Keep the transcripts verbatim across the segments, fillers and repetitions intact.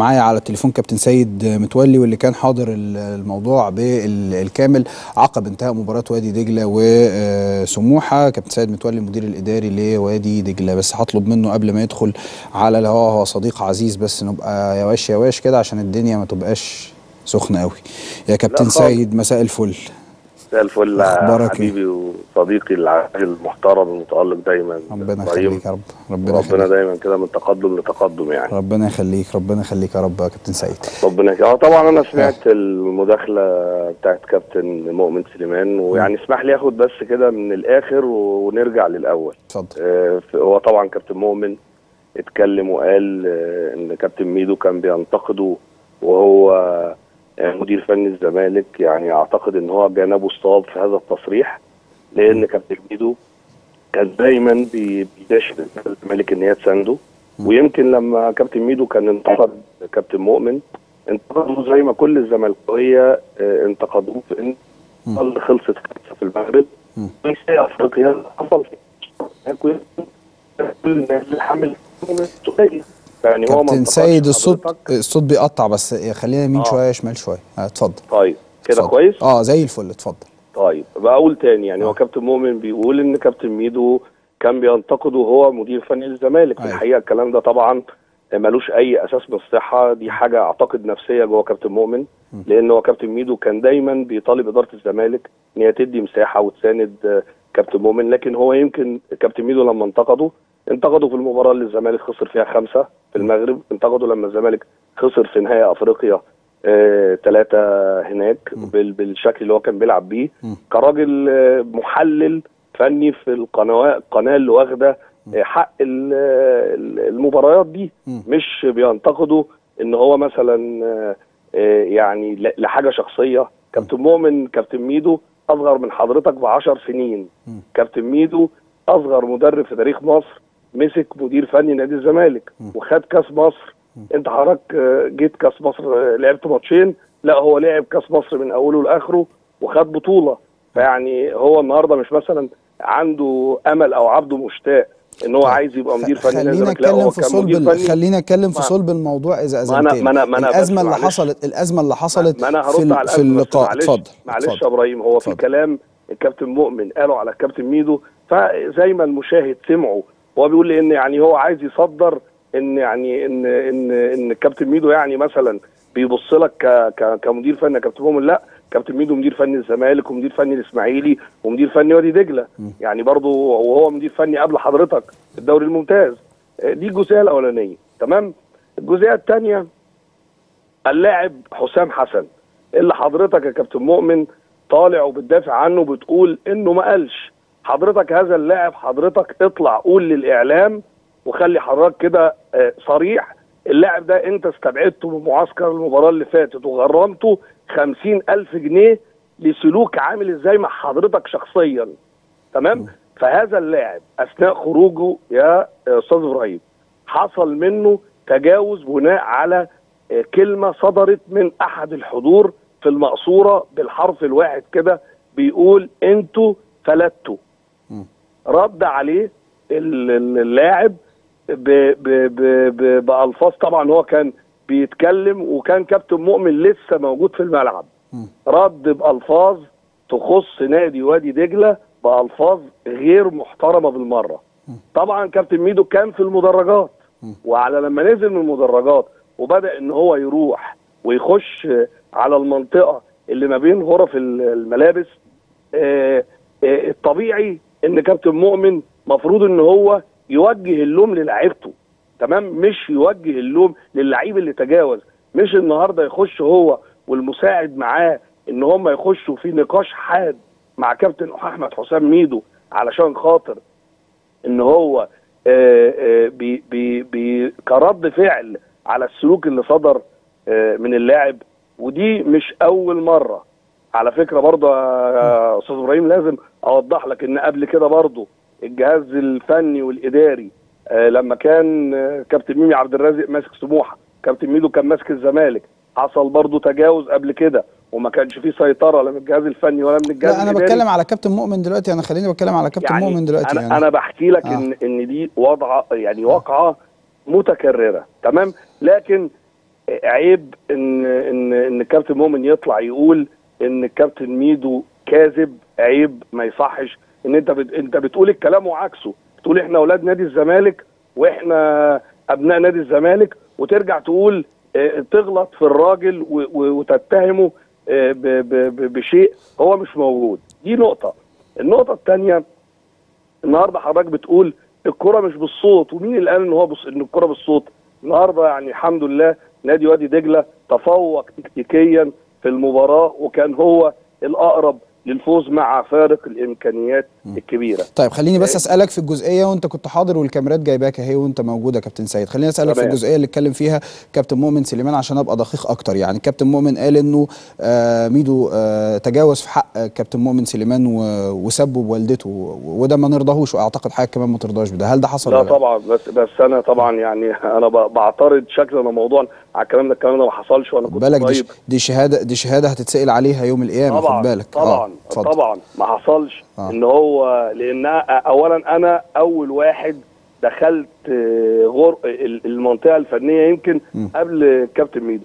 معايا على التليفون كابتن سيد متولي، واللي كان حاضر الموضوع بالكامل عقب انتهاء مباراه وادي دجله وسموحه. كابتن سيد متولي المدير الاداري لوادي دجله. بس هطلب منه قبل ما يدخل على الهواء، هو صديق عزيز، بس نبقى يواش يواش كده عشان الدنيا ما تبقاش سخنه قوي. يا كابتن سيد مساء الفل. مساء الفل حبيبي وصديقي العزيز المحترم المتألق دايما. ربنا يخليك يا رب. ربنا يخليك. ربنا دايما كده من تقدم لتقدم يعني. ربنا يخليك ربنا يخليك يا رب يا كابتن سيد. ربنا يخليك. اه طبعا انا سمعت آه. المداخله بتاعت كابتن مؤمن سليمان، ويعني اسمح لي اخد بس كده من الاخر ونرجع للاول. اتفضل. آه هو طبعا كابتن مؤمن اتكلم وقال آه ان كابتن ميدو كان بينتقده وهو مدير فني الزمالك. يعني اعتقد ان هو جانبه الصواب في هذا التصريح، لان كابتن ميدو كان دايما بيداشر الزمالك ان هي تسانده. ويمكن لما كابتن ميدو كان انتقد كابتن مؤمن انتقدوه زي ما كل الزملكاويه انتقدوه في ان خلصت في المغرب في افريقيا حصل كل الناس اللي حمل يعني كابتن سيد الصوت الصوت بيقطع، بس خلينا يمين آه. شويه شمال شويه. اتفضل. طيب كده كويس؟ اه زي الفل. اتفضل. طيب بقول تاني يعني آه. هو كابتن مؤمن بيقول ان كابتن ميدو كان بينتقده وهو مدير فني للزمالك. في الحقيقه الكلام ده طبعا ملوش اي اساس من الصحه، دي حاجه اعتقد نفسيه جوه كابتن مؤمن، لان هو كابتن ميدو كان دايما بيطالب اداره الزمالك ان هي تدي مساحه وتساند كابتن مؤمن. لكن هو يمكن كابتن ميدو لما انتقده انتقدوا في المباراه اللي الزمالك خسر فيها خمسه في المغرب، انتقدوا لما الزمالك خسر في نهائي افريقيا ثلاثه آه هناك بالشكل اللي هو كان بيلعب بيه كراجل آه محلل فني في القناه القناه اللي واخده آه حق المباريات دي. مش بينتقدوا ان هو مثلا آه يعني لحاجه شخصيه. كابتن مؤمن كابتن ميدو اصغر من حضرتك بعشر سنين. كابتن ميدو اصغر مدرب في تاريخ مصر مسك مدير فني نادي الزمالك وخد كاس مصر. انت حضرتك جيت كاس مصر لعبت ماتشين، لا هو لعب كاس مصر من اوله لاخره وخد بطوله. فيعني هو النهارده مش مثلا عنده امل او عبده مشتاق ان هو عايز يبقى مدير فني نادي الزمالك، لا هو كان مدير فني. خلينا نتكلم في صلب الموضوع اذا اذنتني. الازمه اللي حصلت الازمه اللي حصلت ما انا هرد على في اللقاء. اتفضل معلش يا ابراهيم. هو في كلام الكابتن مؤمن قاله على الكابتن ميدو، فزي ما المشاهد سمعه هو بيقول لي ان يعني هو عايز يصدر ان يعني ان ان ان الكابتن ميدو يعني مثلا بيبص لك كمدير فني. كابتن مؤمن لا، كابتن ميدو مدير فني الزمالك ومدير فني الاسماعيلي ومدير فني وادي دجله، يعني برضه وهو مدير فني قبل حضرتك في الدوري الممتاز. دي الجزئيه الاولانيه. تمام. الجزئيه الثانيه اللاعب حسام حسن اللي حضرتك يا كابتن مؤمن طالع وبتدافع عنه بتقول انه ما قالش. حضرتك هذا اللاعب حضرتك اطلع قول للاعلام وخلي حضرتك كده صريح. اللاعب ده انت استبعدته من معسكر المباراه اللي فاتت وغرمته خمسين ألف جنيه لسلوك عامل ازاي مع حضرتك شخصيا. تمام. فهذا اللاعب اثناء خروجه يا استاذ ابراهيم حصل منه تجاوز بناء على كلمه صدرت من احد الحضور في المقصوره بالحرف الواحد كده بيقول انتوا فلتوا. رد عليه اللاعب بألفاظ، طبعا هو كان بيتكلم وكان كابتن مؤمن لسه موجود في الملعب. رد بألفاظ تخص نادي وادي دجله بألفاظ غير محترمه بالمره. طبعا كابتن ميدو كان في المدرجات، وعلى لما نزل من المدرجات وبدأ ان هو يروح ويخش على المنطقه اللي ما بين غرف الملابس، آه آه الطبيعي ان كابتن مؤمن مفروض ان هو يوجه اللوم للاعيبته. تمام. مش يوجه اللوم للعيب اللي تجاوز. مش النهارده يخش هو والمساعد معاه ان هم يخشوا في نقاش حاد مع كابتن احمد حسام ميدو علشان خاطر ان هو آآ آآ بي بي بي كرد فعل على السلوك اللي صدر من اللاعب. ودي مش اول مره على فكره برضه يا استاذ ابراهيم. لازم اوضح لك ان قبل كده برضه الجهاز الفني والاداري آه لما كان آه كابتن ميمي عبد الرازق ماسك سموحه، كابتن ميدو كان ماسك الزمالك، حصل برضه تجاوز قبل كده وما كانش فيه سيطره لا من الجهاز الفني ولا من الجهاز لا انا الاداري. بتكلم على كابتن مؤمن دلوقتي. انا خليني بتكلم على كابتن يعني مؤمن دلوقتي. انا يعني انا بحكي لك آه. ان ان دي وضعه يعني واقعه متكرره. تمام. لكن عيب ان ان ان الكابتن مؤمن يطلع يقول ان الكابتن ميدو كاذب، عيب ما يصحش ان انت بت... انت بتقول الكلام وعكسه، بتقول احنا اولاد نادي الزمالك واحنا ابناء نادي الزمالك، وترجع تقول اه تغلط في الراجل و... و... وتتهمه اه ب... ب... بشيء هو مش موجود. دي نقطة. النقطة الثانية، النهارده حضرتك بتقول الكرة مش بالصوت، ومين اللي قال ان هو بص... ان الكرة بالصوت؟ النهارده يعني الحمد لله نادي وادي دجلة تفوق تكتيكيا في المباراة، وكان هو الأقرب للفوز مع فارق الامكانيات الكبيره. طيب خليني بس اسالك في الجزئيه، وانت كنت حاضر والكاميرات جايباك اهي وانت موجود يا كابتن سيد، خليني اسالك في الجزئيه اللي اتكلم فيها كابتن مؤمن سليمان عشان ابقى دقيق اكتر. يعني كابتن مؤمن قال انه آه ميدو آه تجاوز في حق كابتن مؤمن سليمان وسبه بوالدته، وده ما نرضاهوش، واعتقد حضرتك كمان ما ترضاش بده. هل ده حصل؟ لا طبعا، بس بس انا طبعا يعني انا بعترض شكلا وموضوعا على الكلام ده. الكلام ده ما حصلش وانا كنت بالك. دي, دي شهاده دي شهاده هتتسال عليها يوم القيامه، خد بالك. طبعا آه. طبعا ما حصلش. آه. ان هو لان اولا انا اول واحد دخلت غر المنطقه الفنيه يمكن م. قبل كابتن ميدو،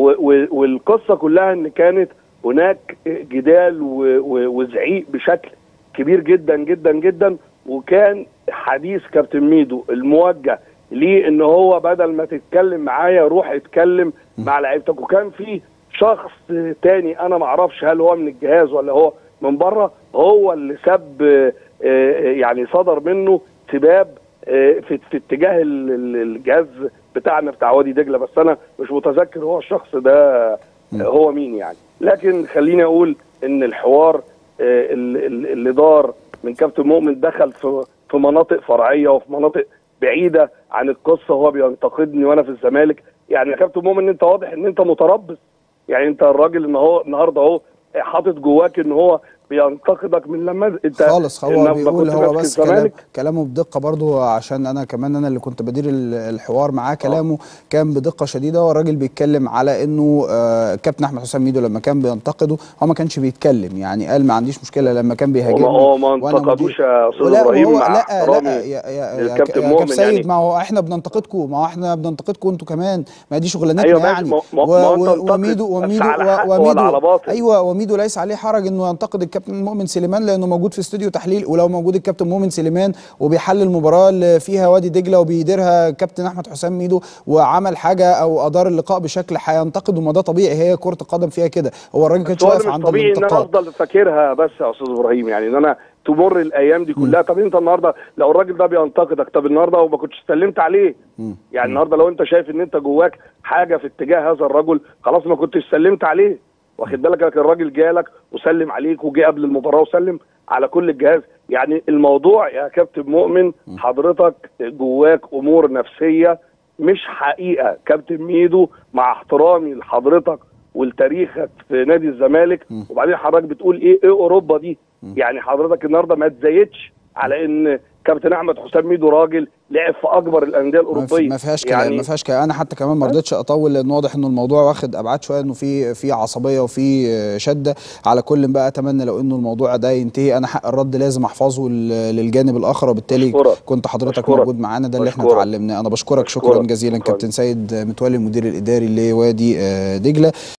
والقصه كلها ان كانت هناك جدال وزعيق بشكل كبير جدا جدا جدا، وكان حديث كابتن ميدو الموجه ليه ان هو بدل ما تتكلم معايا روح اتكلم م. مع لعيبتك، وكان في شخص تاني انا ما اعرفش هل هو من الجهاز ولا هو من بره، هو اللي سب يعني صدر منه سباب في, في اتجاه الجهاز بتاعنا بتاع وادي دجله، بس انا مش متذكر هو الشخص ده هو مين يعني. لكن خليني اقول ان الحوار اللي دار من كابتن مؤمن دخل في في مناطق فرعيه وفي مناطق بعيده عن القصه، هو بينتقدني وانا في الزمالك. يعني يا كابتن مؤمن انت واضح ان انت متربص، يعني انت الراجل ان هو النهارده اهو حاطط جواك ان هو بينتقدك من لما انت خالص. هو بيقول هو بس كلام كلامه بدقه برضو، عشان انا كمان انا اللي كنت بدير الحوار معاه. كلامه آه. كان بدقه شديده، والراجل بيتكلم على انه آه كابتن احمد حسام ميدو لما كان بينتقده هو ما كانش بيتكلم، يعني قال ما عنديش مشكله لما كان بيهاجمني. هو ما انتقدوش يا استاذ ابراهيم مع لا احترامي لا يا يا الكابتن يا مؤمن سيد يعني. ما هو احنا بننتقدكم، ما هو احنا بننتقدكم انتوا كمان، ما دي شغلانتنا. أيوة يعني ما ما ما وميدو وميدو وميدو ايوه وميدو ليس عليه حرج انه ينتقد الكابتن مؤمن سليمان لانه موجود في استوديو تحليل، ولو موجود الكابتن مؤمن سليمان وبيحلل المباراه اللي فيها وادي دجله وبيديرها كابتن احمد حسام ميدو وعمل حاجه او ادار اللقاء بشكل هينتقد، وما ده طبيعي، هي كره القدم فيها كده. هو الراجل كانش واقف عند طبيعي ان انا افضل فاكرها بس يا استاذ ابراهيم، يعني ان انا تمر الايام دي كلها. م. طب انت النهارده لو الراجل ده بينتقدك، طب النهارده وما كنتش سلمت عليه. م. يعني النهارده لو انت شايف ان انت جواك حاجه في اتجاه هذا الرجل، خلاص ما كنتش سلمت عليه. واخد بالك لك الراجل جالك وسلم عليك وجي قبل المباراه وسلم على كل الجهاز. يعني الموضوع يا كابتن مؤمن حضرتك جواك امور نفسيه مش حقيقه. كابتن ميدو مع احترامي لحضرتك ولتاريخك في نادي الزمالك، وبعدين حضرتك بتقول ايه ايه اوروبا دي؟ يعني حضرتك النهارده ما تزايدش على ان كابتن احمد حسام ميدو راجل لعب في اكبر الانديه الاوروبيه. ما فيهاش كلام، يعني ما فيهاش كلام. انا حتى كمان ما رضيتش اطول لان واضح انه الموضوع واخد ابعاد شويه، انه في في عصبيه وفي شده. على كل بقى اتمنى لو انه الموضوع ده ينتهي، انا حق الرد لازم احفظه للجانب الاخر، وبالتالي بشكرك. كنت حضرتك بشكرك. موجود معانا، ده اللي احنا اتعلمناه. انا بشكرك, بشكرك شكرا جزيلا كابتن سيد متولي المدير الاداري لوادي دجله.